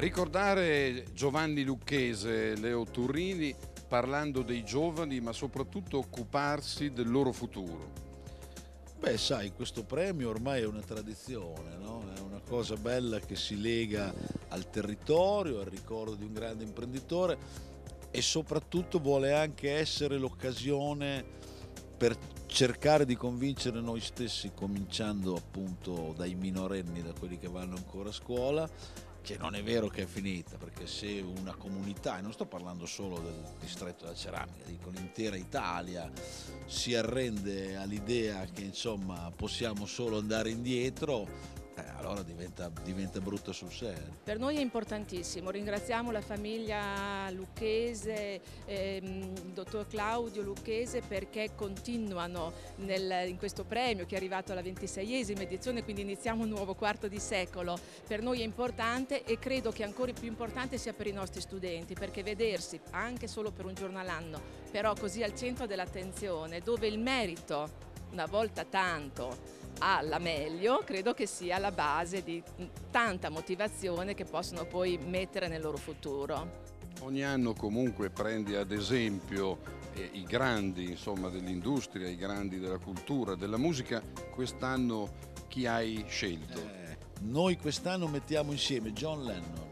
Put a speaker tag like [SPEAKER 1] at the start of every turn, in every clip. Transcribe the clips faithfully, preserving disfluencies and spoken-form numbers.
[SPEAKER 1] Ricordare Giovanni Lucchese, Leo Turrini, parlando dei giovani, ma soprattutto occuparsi del loro futuro.
[SPEAKER 2] Beh, sai, questo premio ormai è una tradizione, no? È una cosa bella che si lega al territorio, al ricordo di un grande imprenditore e soprattutto vuole anche essere l'occasione per cercare di convincere noi stessi, cominciando appunto dai minorenni, da quelli che vanno ancora a scuola, che non è vero che è finita, perché se una comunità, e non sto parlando solo del distretto della ceramica, dico l'intera Italia, si arrende all'idea che insomma possiamo solo andare indietro, eh, allora diventa, diventa brutta sul serio.
[SPEAKER 3] Per noi è importantissimo, ringraziamo la famiglia Lucchese, ehm, il dottor Claudio Lucchese, perché continuano nel, in questo premio che è arrivato alla ventiseiesima edizione, quindi iniziamo un nuovo quarto di secolo. Per noi è importante e credo che ancora più importante sia per i nostri studenti, perché vedersi anche solo per un giorno all'anno, però così al centro dell'attenzione, dove il merito, una volta tanto, alla meglio, credo che sia la base di tanta motivazione che possono poi mettere nel loro futuro.
[SPEAKER 1] Ogni anno comunque prendi ad esempio eh, i grandi insomma, dell'industria, i grandi della cultura, della musica. Quest'anno chi hai scelto?
[SPEAKER 2] Eh, noi quest'anno mettiamo insieme John Lennon,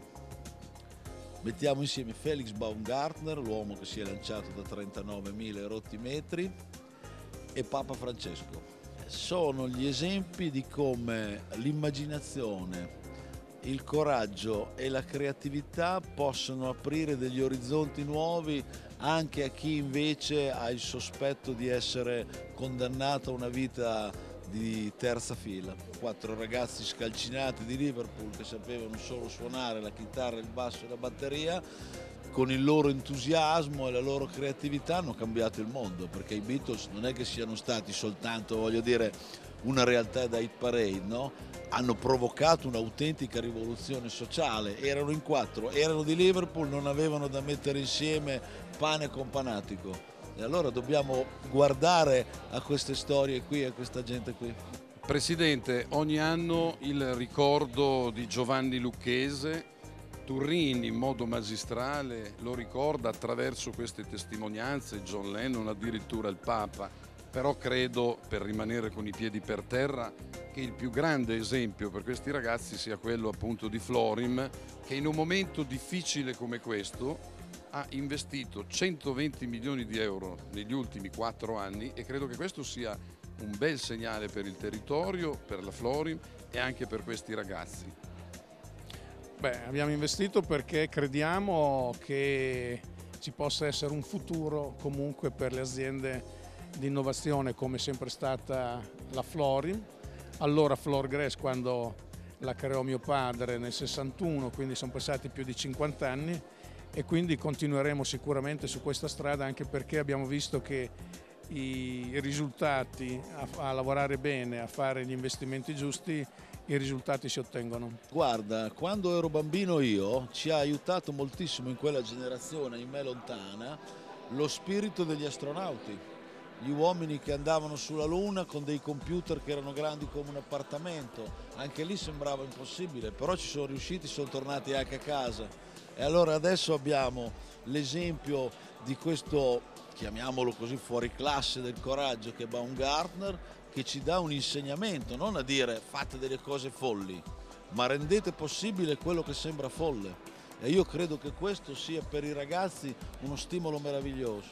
[SPEAKER 2] mettiamo insieme Felix Baumgartner, l'uomo che si è lanciato da trentanovemila rotti metri, e Papa Francesco. Sono gli esempi di come l'immaginazione, il coraggio e la creatività possono aprire degli orizzonti nuovi anche a chi invece ha il sospetto di essere condannato a una vita di terza fila. Quattro ragazzi scalcinati di Liverpool che sapevano solo suonare la chitarra, il basso e la batteria, con il loro entusiasmo e la loro creatività hanno cambiato il mondo, perché i Beatles non è che siano stati soltanto, voglio dire, una realtà da hit parade, no? Hanno provocato un'autentica rivoluzione sociale, erano in quattro, erano di Liverpool, non avevano da mettere insieme pane con panatico. E allora dobbiamo guardare a queste storie qui, a questa gente qui.
[SPEAKER 1] Presidente, ogni anno il ricordo di Giovanni Lucchese, Turrini in modo magistrale lo ricorda attraverso queste testimonianze, John Lennon, addirittura il Papa, però credo, per rimanere con i piedi per terra, che il più grande esempio per questi ragazzi sia quello appunto di Florim, che in un momento difficile come questo ha investito centoventi milioni di euro negli ultimi quattro anni e credo che questo sia un bel segnale per il territorio, per la Florim e anche per questi ragazzi.
[SPEAKER 4] Beh, abbiamo investito perché crediamo che ci possa essere un futuro comunque per le aziende di innovazione come è sempre stata la Florim. Allora Florgrass, quando la creò mio padre nel sessantuno, quindi sono passati più di cinquanta anni e quindi continueremo sicuramente su questa strada, anche perché abbiamo visto che i risultati, a, a lavorare bene, a fare gli investimenti giusti, i risultati si ottengono.
[SPEAKER 2] Guarda, quando ero bambino io, ci ha aiutato moltissimo in quella generazione, in me lontana, lo spirito degli astronauti. Gli uomini che andavano sulla Luna con dei computer che erano grandi come un appartamento. Anche lì sembrava impossibile, però ci sono riusciti, sono tornati anche a casa. E allora adesso abbiamo l'esempio di questo, chiamiamolo così, fuori classe del coraggio, che è Baumgartner, che ci dà un insegnamento, non a dire fate delle cose folli, ma rendete possibile quello che sembra folle. E io credo che questo sia per i ragazzi uno stimolo meraviglioso.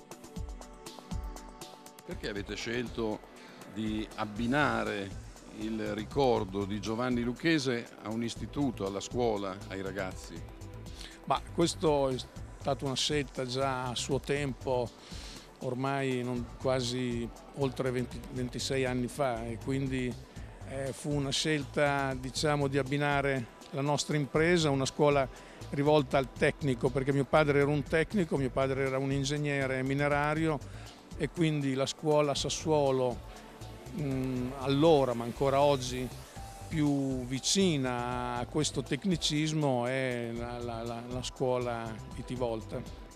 [SPEAKER 1] Perché avete scelto di abbinare il ricordo di Giovanni Lucchese a un istituto, alla scuola, ai ragazzi?
[SPEAKER 4] Ma questo è stata una scelta già a suo tempo, ormai non, quasi oltre venti, ventisei anni fa, e quindi eh, fu una scelta, diciamo, di abbinare la nostra impresa a una scuola rivolta al tecnico, perché mio padre era un tecnico, mio padre era un ingegnere minerario e quindi la scuola Sassuolo mh, allora, ma ancora oggi, più vicina a questo tecnicismo è la, la, la, la scuola I T Volta.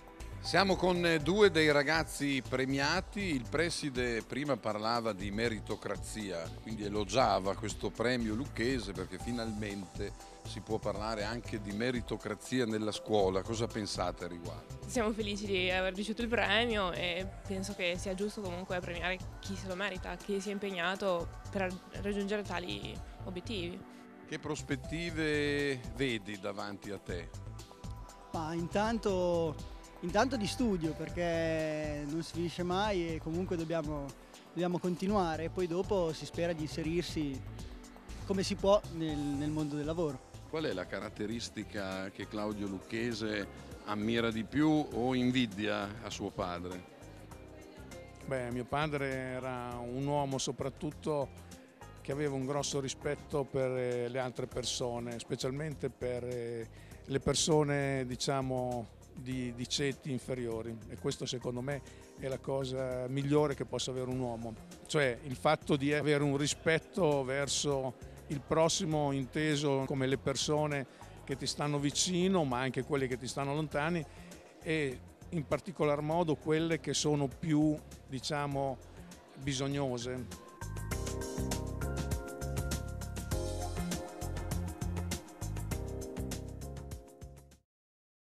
[SPEAKER 1] Siamo con due dei ragazzi premiati. Il preside prima parlava di meritocrazia, quindi elogiava questo premio Lucchese perché finalmente si può parlare anche di meritocrazia nella scuola. Cosa pensate a riguardo?
[SPEAKER 5] Siamo felici di aver ricevuto il premio e penso che sia giusto comunque premiare chi se lo merita, chi si è impegnato per raggiungere tali obiettivi.
[SPEAKER 1] Che prospettive vedi davanti a te?
[SPEAKER 6] Ma intanto... Intanto di studio, perché non si finisce mai e comunque dobbiamo, dobbiamo continuare, e poi dopo si spera di inserirsi come si può nel, nel mondo del lavoro.
[SPEAKER 1] Qual è la caratteristica che Claudio Lucchese ammira di più o invidia a suo padre?
[SPEAKER 4] Beh, mio padre era un uomo soprattutto che aveva un grosso rispetto per le altre persone, specialmente per le persone, diciamo, Di, di ceti inferiori, e questo secondo me è la cosa migliore che possa avere un uomo, cioè il fatto di avere un rispetto verso il prossimo, inteso come le persone che ti stanno vicino ma anche quelle che ti stanno lontani, e in particolar modo quelle che sono più, diciamo, bisognose.